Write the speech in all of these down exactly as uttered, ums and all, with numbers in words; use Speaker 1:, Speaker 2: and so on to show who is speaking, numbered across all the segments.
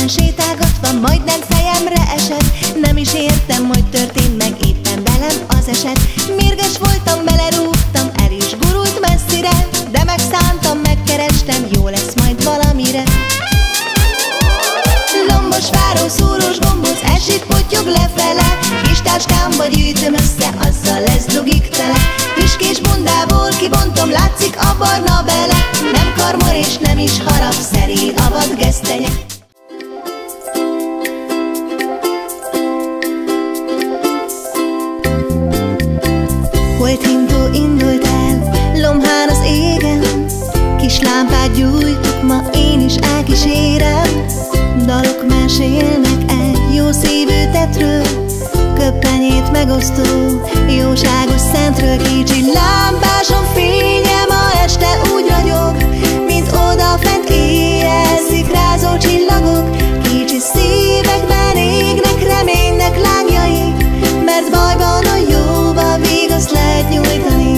Speaker 1: Utcán sétálgatva majdnem fejemre esett. Nem is értem, hogy történt meg éppen velem az eset. Mérges voltam, belerúgtam, el is gurult messzire, de megszántam, megkerestem, jó lesz majd valamire. Lombos, fáró, szúrós, gombóc, esik, pottyog lefele. Kis táskámba gyűjtöm össze, azzal lesz dugig tele. Tüskés bundából kibontom, látszik a barna bele. Nem karmor és nem is harap, szerény a vad gesztenye. Holdhintó indult el, lomhán az égen. Kis lámpát gyújtok, ma én is elkísérem. Dalok mesélnek egy jó szívű tettről, köppenyét megosztó jóságos szentről. Kicsi lámpáson fénye ma este úgy ragyog, mint odafent éjjel szikrázó csillagok. Kicsi szívekben égnek reménynek lángjaik, mert bajban a jóba vigaszt lehet nyújtani.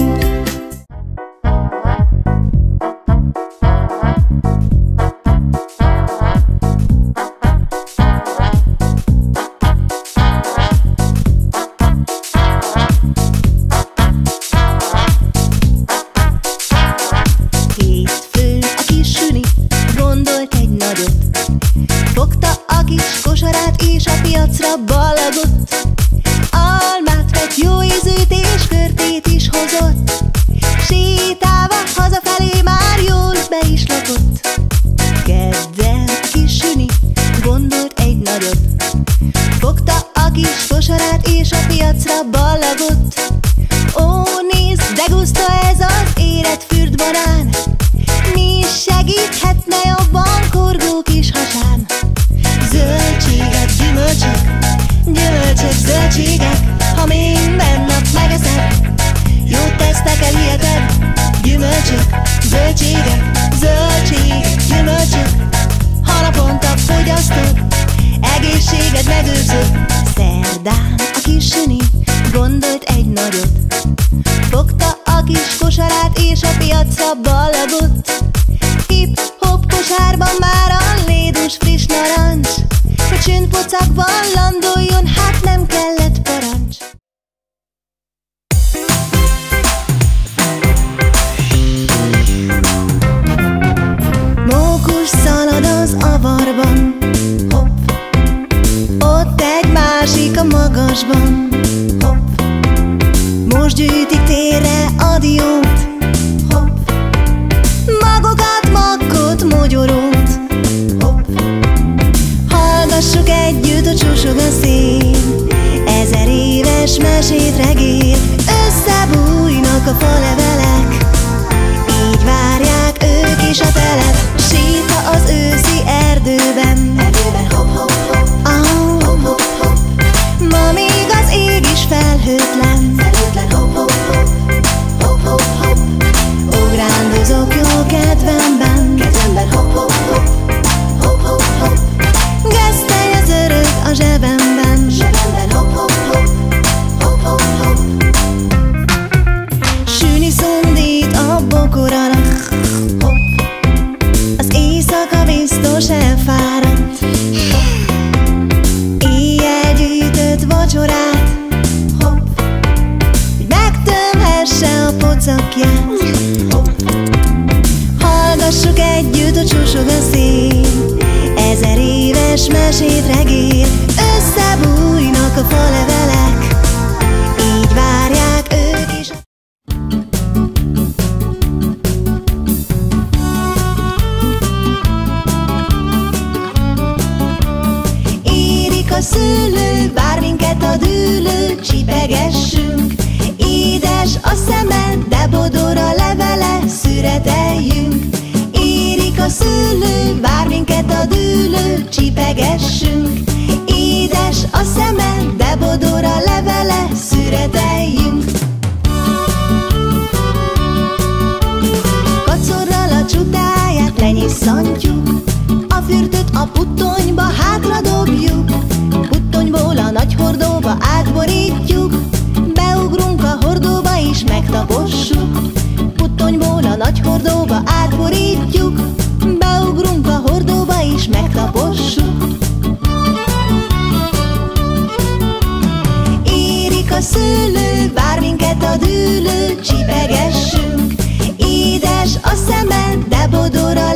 Speaker 1: Ballagott, almát vett, jó ízűt és körtét is hozott. Sétálva hazafelé már jól be is lakott. Kedden a kis süni gondolt egy nagyot. Fogta a kis kosarát és a piacra ballagott. Ó, nézd, de guszta ez az érett fürt banán. Mi is segíthetne jobban korgó kis hasán. Zöldségek, gyümölcsök, gyümölcsök, zöldségek, ha minden nap megeszed, jót tesznek el ilyeted. Gyümölcsök, zöldségek, zöldségek, gyümölcsök, ha naponta fogyasztod, egészséged megőrzöd. Szerdán a kis süni gondolt egy nagyot. Fogta a kis kosarát és a piacra ballagott. Hip-hop kosárban már a lédus friss narancs, hogy csündpocakban landoljon, hát nem kellett parancs. Mókus szalad az avarban, hopp, ott egy másik a magasban, hopp. Most gyűjtik térre a diót, hopp, magokat, makkot, mogyorót, hopp. Hallgassuk együtt, hogy susog a szél, ezer éves mesét regél. Összebújnak a falevelek, így várják ők is a telet. Séta az őszi erdőben, erdőben hopp, hopp, hopp, oh. Hopp, hopp, hopp. Ma még az ég is felhőtlen, felhőtlen, hopp, hopp, hopp, hopp, hopp, hopp. Ugrándozok jó kedvemben, kedvemben, hopp, hopp, hopp, hopp, hopp, hopp. Gesztenye zörög a zsebemben, zsebemben, hopp, hopp, hopp, hopp, hopp, hopp. Süni szundít a bokoranak, hopp. Az éjszaka biztos elfáradt, hopp. Éjjel gyűjtött vacsorát, hopp. Hogy megtömhesse a pocakját, hopp. Hallgassuk együtt, hogy susog a szél, ezer éves mesét regél. Összebújnak a falevelek, így várják ők is. Érik a szőlő, vár minket a dűlő, csipegessünk. Édes a szeme, de bodor a levele, szüreteljünk. Érik a szőlő, vár minket a dűlő, csipegessünk. Édes a szeme, de bodor a levele, szüreteljünk. Kacorral a csutáját lenyisszantjuk, a fürdőt a puttonyba hátra dobjuk. Puttonyból a nagy hordóba átborítjuk, beugrunk a hordóba és megtapossuk. Puttonyból a nagy hordóba átborítjuk, beugrunk a hordóba és megtapossuk. dűlőt csipegessünk. Édes a szemed, de bodor a